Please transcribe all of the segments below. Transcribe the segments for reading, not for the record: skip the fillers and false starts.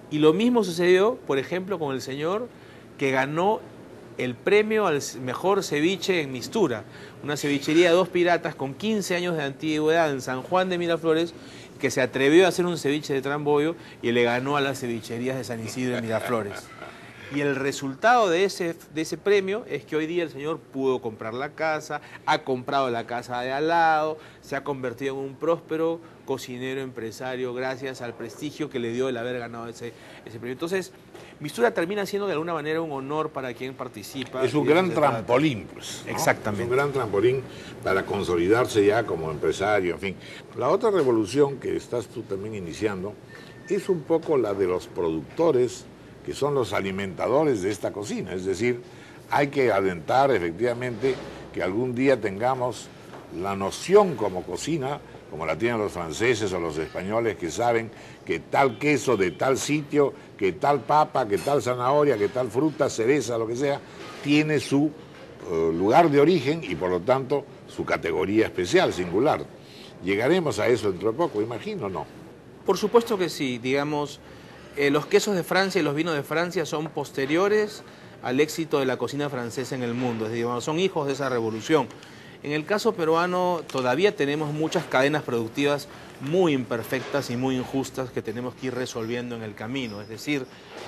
Y lo mismo sucedió, por ejemplo, con el señor que ganó el premio al mejor ceviche en Mistura, una cevichería de Dos Piratas con 15 años de antigüedad en San Juan de Miraflores, que se atrevió a hacer un ceviche de Tramboyo y le ganó a las cevicherías de San Isidro de Miraflores. Y el resultado de ese premio es que hoy día el señor pudo comprar la casa, ha comprado la casa de al lado, se ha convertido en un próspero cocinero empresario gracias al prestigio que le dio el haber ganado ese premio. Entonces, Mistura termina siendo de alguna manera un honor para quien participa. Es un gran trampolín, pues, ¿no? Exactamente. Es un gran trampolín para consolidarse ya como empresario, en fin. La otra revolución que estás tú también iniciando es un poco la de los productores, que son los alimentadores de esta cocina. Es decir, hay que alentar efectivamente que algún día tengamos la noción como cocina, como la tienen los franceses o los españoles, que saben que tal queso de tal sitio, que tal papa, que tal zanahoria, que tal fruta, cereza, lo que sea, tiene su lugar de origen y por lo tanto su categoría especial, singular. Llegaremos a eso dentro de poco, imagino, ¿no? Por supuesto que sí, digamos, los quesos de Francia y los vinos de Francia son posteriores al éxito de la cocina francesa en el mundo, es decir, son hijos de esa revolución. En el caso peruano todavía tenemos muchas cadenas productivas muy imperfectas y muy injustas que tenemos que ir resolviendo en el camino. Es decir,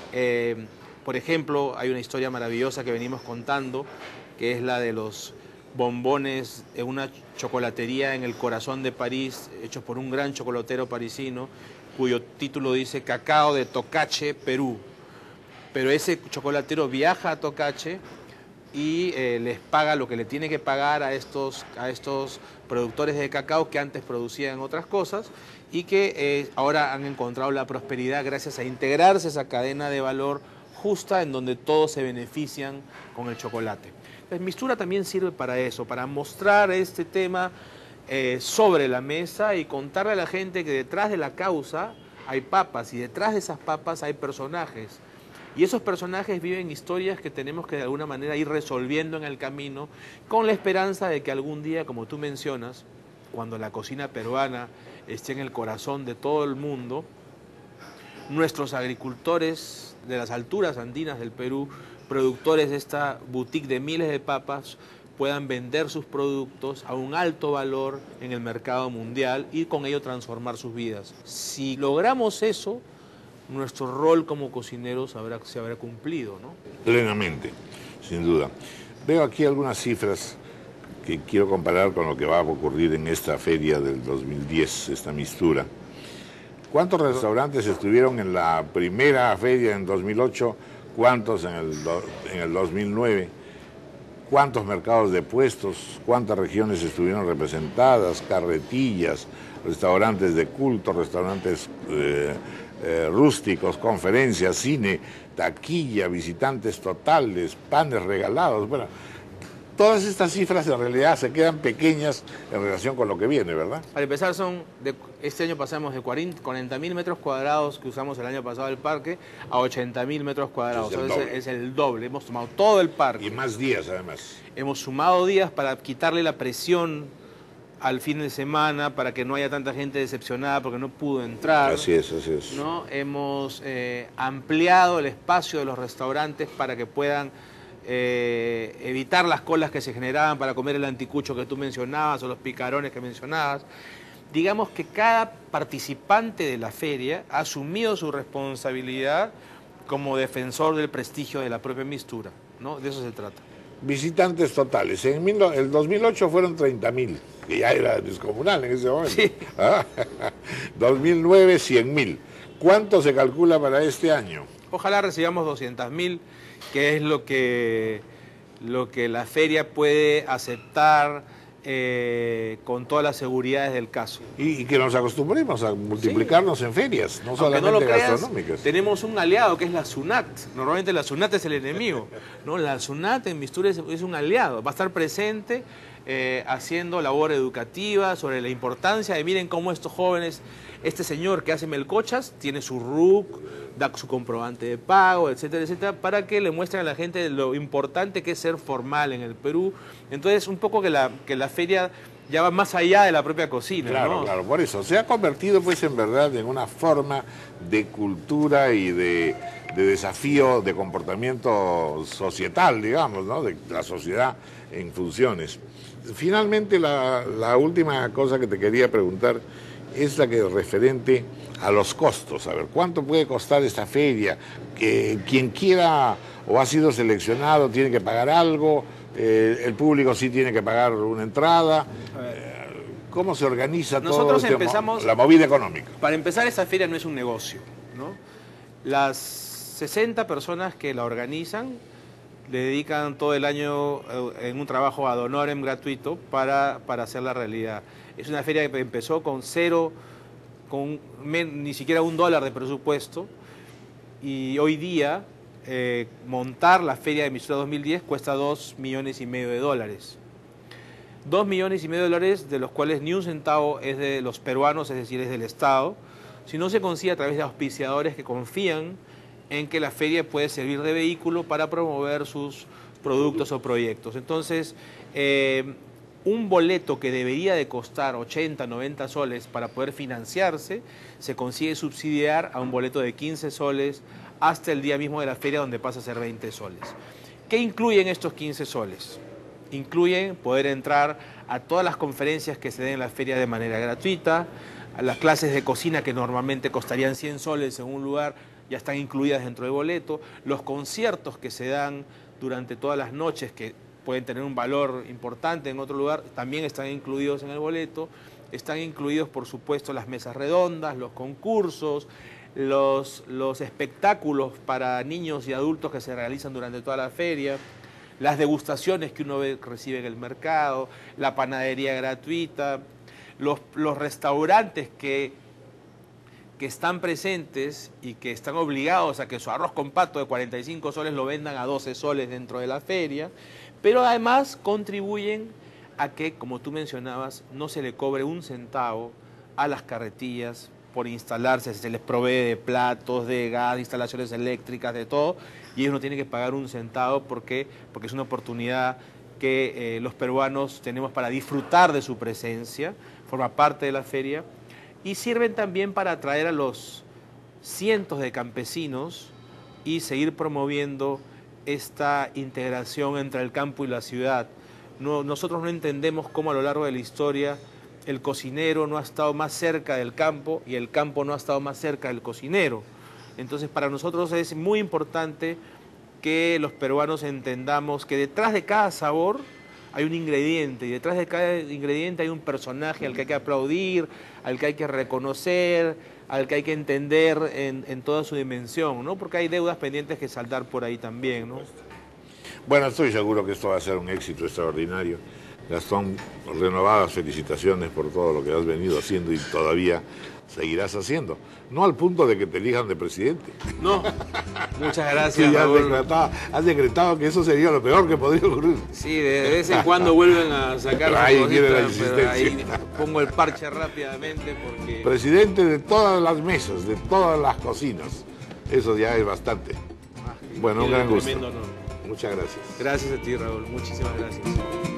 por ejemplo, hay una historia maravillosa que venimos contando, que es la de los bombones en una chocolatería en el corazón de París, hechos por un gran chocolatero parisino, cuyo título dice Cacao de Tocache, Perú. Pero ese chocolatero viaja a Tocache y les paga lo que le tiene que pagar a estos productores de cacao que antes producían otras cosas y que ahora han encontrado la prosperidad gracias a integrarse esa cadena de valor justa en donde todos se benefician con el chocolate. Entonces, Mistura también sirve para eso, para mostrar este tema sobre la mesa y contarle a la gente que detrás de la causa hay papas y detrás de esas papas hay personajes. Y esos personajes viven historias que tenemos que de alguna manera ir resolviendo en el camino con la esperanza de que algún día, como tú mencionas, cuando la cocina peruana esté en el corazón de todo el mundo, nuestros agricultores de las alturas andinas del Perú, productores de esta boutique de miles de papas, puedan vender sus productos a un alto valor en el mercado mundial y con ello transformar sus vidas. Si logramos eso, nuestro rol como cocineros se habrá cumplido, ¿no? Plenamente, sin duda. Veo aquí algunas cifras que quiero comparar con lo que va a ocurrir en esta feria del 2010, esta Mistura. ¿Cuántos restaurantes estuvieron en la primera feria en 2008? ¿Cuántos en el 2009? ¿Cuántos mercados de puestos? ¿Cuántas regiones estuvieron representadas? Carretillas, restaurantes de culto, restaurantes rústicos, conferencias, cine, taquilla, visitantes totales, panes regalados. Bueno, todas estas cifras en realidad se quedan pequeñas en relación con lo que viene, ¿verdad? Para empezar, este año pasamos de 40.000 metros cuadrados que usamos el año pasado del parque a 80.000 metros cuadrados. Es el doble. Hemos tomado todo el parque. Y más días, además. Hemos sumado días para quitarle la presión al fin de semana, para que no haya tanta gente decepcionada porque no pudo entrar. Así es, así es. ¿No? Hemos ampliado el espacio de los restaurantes para que puedan evitar las colas que se generaban para comer el anticucho que tú mencionabas o los picarones que mencionabas. Digamos que cada participante de la feria ha asumido su responsabilidad como defensor del prestigio de la propia Mistura, ¿no? De eso se trata. Visitantes totales. En el 2008 fueron 30.000, que ya era descomunal en ese momento. Sí. 2009, 100.000. ¿Cuánto se calcula para este año? Ojalá recibamos 200.000, que es lo que la feria puede aceptar con todas las seguridades del caso. Y que nos acostumbremos a multiplicarnos en ferias, no solamente no lo creas, gastronómicas. tenemos un aliado que es la SUNAT. Normalmente la SUNAT es el enemigo, ¿no? La SUNAT en Mistura es un aliado, va a estar presente haciendo labor educativa sobre la importancia de miren cómo estos jóvenes, este señor que hace melcochas tiene su RUC, da su comprobante de pago, etcétera, etcétera, para que le muestren a la gente lo importante que es ser formal en el Perú. Entonces, un poco que la feria ya va más allá de la propia cocina, Claro, ¿no? claro, por eso. Se ha convertido, pues, en verdad, en una forma de cultura y de desafío de comportamiento societal, digamos, ¿no? De la sociedad en funciones. Finalmente, la última cosa que te quería preguntar es la que es referente a los costos. A ver, ¿cuánto puede costar esta feria? Quien quiera o ha sido seleccionado tiene que pagar algo, el público sí tiene que pagar una entrada. ¿Cómo se organiza Nosotros todo empezamos, la movida económica? para empezar, esta feria no es un negocio, ¿no? Las 60 personas que la organizan le dedican todo el año en un trabajo ad honorem gratuito para hacer la realidad. Es una feria que empezó con cero, ni siquiera $1 de presupuesto, y hoy día montar la feria de Mistura 2010 cuesta $2,5 millones. $2,5 millones, de los cuales ni un centavo es de los peruanos, es decir, es del Estado, sino se consigue a través de auspiciadores que confían en que la feria puede servir de vehículo para promover sus productos o proyectos. Entonces, un boleto que debería de costar 80, 90 soles para poder financiarse, se consigue subsidiar a un boleto de 15 soles hasta el día mismo de la feria, donde pasa a ser 20 soles. ¿Qué incluyen estos 15 soles? Incluyen poder entrar a todas las conferencias que se den en la feria de manera gratuita, a las clases de cocina que normalmente costarían 100 soles en un lugar, ya están incluidas dentro del boleto, los conciertos que se dan durante todas las noches, que pueden tener un valor importante en otro lugar, también están incluidos en el boleto. Están incluidos, por supuesto, las mesas redondas, los concursos, los espectáculos para niños y adultos que se realizan durante toda la feria, las degustaciones que uno recibe en el mercado, la panadería gratuita, los restaurantes que están presentes y que están obligados a que su arroz con pato de 45 soles lo vendan a 12 soles dentro de la feria, pero además contribuyen a que, como tú mencionabas, no se le cobre un centavo a las carretillas por instalarse, se les provee de platos, de gas, de instalaciones eléctricas, de todo, y ellos no tienen que pagar un centavo porque es una oportunidad que los peruanos tenemos para disfrutar de su presencia, forma parte de la feria, y sirven también para atraer a los cientos de campesinos y seguir promoviendo esta integración entre el campo y la ciudad. Nosotros no entendemos cómo a lo largo de la historia el cocinero no ha estado más cerca del campo y el campo no ha estado más cerca del cocinero. Entonces, para nosotros es muy importante que los peruanos entendamos que detrás de cada sabor hay un ingrediente, y detrás de cada ingrediente hay un personaje al que hay que aplaudir, al que hay que reconocer, al que hay que entender en toda su dimensión, ¿no? Porque hay deudas pendientes que saldar por ahí también, ¿no? Bueno, estoy seguro que esto va a ser un éxito extraordinario. Gastón, renovadas felicitaciones por todo lo que has venido haciendo y todavía seguirás haciendo. No al punto de que te elijan de presidente. No, muchas gracias, Sí, Raúl. has decretado que eso sería lo peor que podría ocurrir. Sí, de vez en cuando vuelven a sacar Pero ahí una viene la cosita, pero ahí insistencia. pongo el parche rápidamente porque... Presidente de todas las mesas, de todas las cocinas. Eso ya es bastante. Bueno, un gran gusto. Tremendo honor. Muchas gracias. Gracias a ti, Raúl. Muchísimas gracias.